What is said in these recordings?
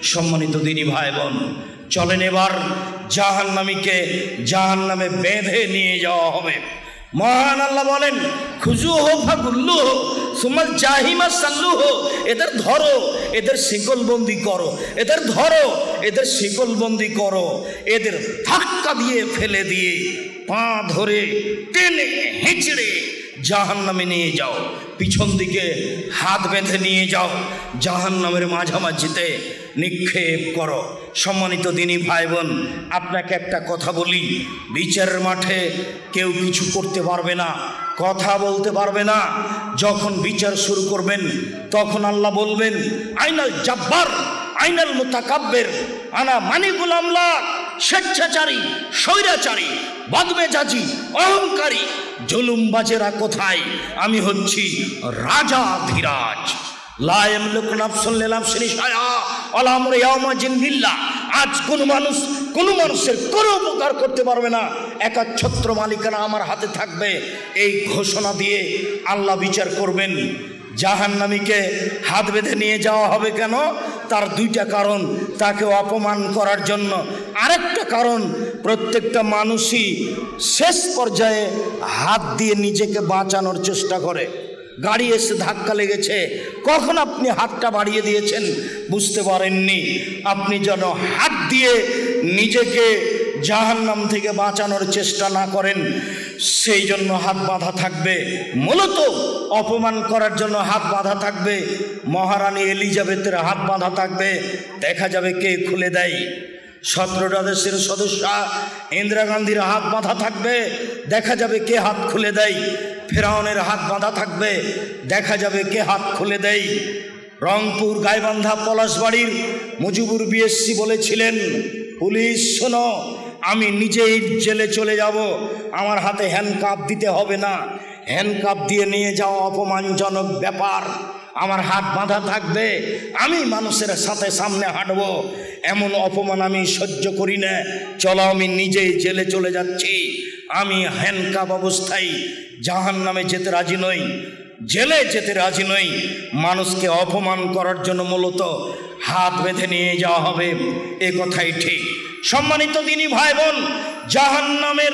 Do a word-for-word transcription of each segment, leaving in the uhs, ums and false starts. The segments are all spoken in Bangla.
সম্মানিত দিনী ভাই বোন, চলেন এবার জাহান্নামীকে জাহান্নামে বেঁধে নিয়ে যাওয়া হবে। মহান আল্লাহ বলেন, খুজু হো ফাগুল্লু হো সুমাল জাহিমা সাল্লু হো, এদের ধরো, এদের শিকলবন্দি করো, এদের ধরো, এদের শিকলবন্দি করো, এদের ধাক্কা দিয়ে ফেলে দিয়ে পা ধরে টেনে হেঁচড়ে জাহান্নামে নিয়ে যাও, পিছন দিকে হাত বেঁধে নিয়ে যাও, জাহান্নামের মাঝামাঝিতে নিক্ষেপ করো। সম্মানিত দিনী ভাই বোন, আপনাকে একটা কথা বলি, বিচারের মাঠে কেউ কিছু করতে পারবে না, কথা বলতে পারবে না। যখন বিচার শুরু করবেন তখন আল্লাহ বলবেন, আইনাল জাব্বার আইনাল মুতাকাব্বির, আনা মানিকুল আমলাক, স্বেচ্ছাচারী, স্বৈরাচারী, বদমেজাজি, অহংকারী, জুলুমবাজেরা কোথায়? আমি হচ্ছি রাজা ধীরাজ। লা ইয়ামলিকু নাফসুন লিনাফসিন শাইআ ওয়ালা আমরু ইয়াওমা জিনবিল্লাহ। আজ কোন মানুষ কোন মানুষের কোনো উপকার করতে পারবে না, একাচ্ছত্র মালিকানা আমার হাতে থাকবে। এই ঘোষণা দিয়ে আল্লাহ বিচার করবেন। জাহান্নামীকে হাত বেঁধে নিয়ে যাওয়া হবে কেন? তার দুইটা কারণ, তাকে অপমান করার জন্য, আরেকটা কারণ প্রত্যেকটা মানুষই শেষ পর্যায়ে হাত দিয়ে নিজেকে বাঁচানোর চেষ্টা করে। গাড়ি এসে ধাক্কা লেগেছে, কখন আপনি হাতটা বাড়িয়ে দিয়েছেন বুঝতে পারেননি, আপনি যেন হাত দিয়ে নিজেকে জাহান্নাম থেকে বাঁচানোর চেষ্টা না করেন, সেই জন্য হাত বাঁধা থাকবে। মূলত অপমান করার জন্য হাত বাঁধা থাকবে। মহারানী এলিজাবেথের হাত বাঁধা থাকবে, দেখা যাবে কে খুলে দেয়। সতেরোটা দেশের সদস্য ইন্দিরা গান্ধীর হাত বাঁধা থাকবে, দেখা যাবে কে হাত খুলে দেয়। ফেরাউনের হাত বাঁধা থাকবে, দেখা যাবে কে হাত খুলে দেয়। রংপুর গাইবান্ধা পলাশবাড়ির মুজিবুর বিএসসি বলেছিলেন, পুলিশ শোনো, আমি নিজেই জেলে চলে যাব, আমার হাতে হ্যান্ডকাপ দিতে হবে না, হ্যান্ডকাপ দিয়ে নিয়ে যাওয়া অপমানজনক ব্যাপার, আমার হাত বাঁধা থাকবে, আমি মানুষের সাথে সামনে হাঁটব, এমন অপমান আমি সহ্য করি না, চলো আমি নিজেই জেলে চলে যাচ্ছি। আমি হ্যান্ডকাপ অবস্থায় জাহান্নামে যেতে রাজি নই, জেলে যেতে রাজি নই। মানুষকে অপমান করার জন্য মূলত হাত বেঁধে নিয়ে যাওয়া হবে, এ কথাই ঠিক। সম্মানিত দিনী ভাই বোন, জাহান্নামের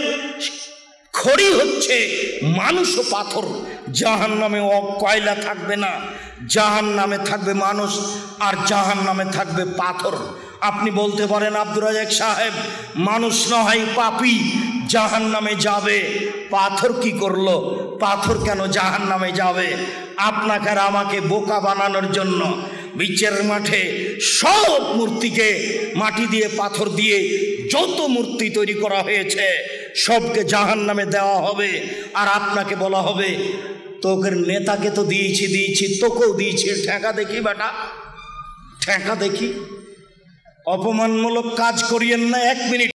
খড়ি হচ্ছে মানুষ ও পাথর। জাহান্নামে কয়লা থাকবে না, জাহান্নামে থাকবে মানুষ আর জাহান্নামে থাকবে পাথর। আপনি বলতে পারেন, আব্দুর রাজাক সাহেব, মানুষ নয় পাপী জাহান্নামে যাবে, পাথর কি করলো? পাথর কেন জাহান্নামে যাবে? আপনাকে আর আমাকে বোকা বানানোর জন্য বিচারের মাঠে সব মূর্তিকে মাটি দিয়ে পাথর দিয়ে যত মূর্তি তৈরি করা হয়েছে সবকে জাহান্নামে দেওয়া হবে। আর আপনাকে বলা হবে, তোকের নেতাকে তো দিয়েছি দিয়েছি তোকেও দিয়েছি, ঠেকা দেখি বেটা, ঠেকা দেখি। অপমানমূলক কাজ করিয়েন না, এক মিনিট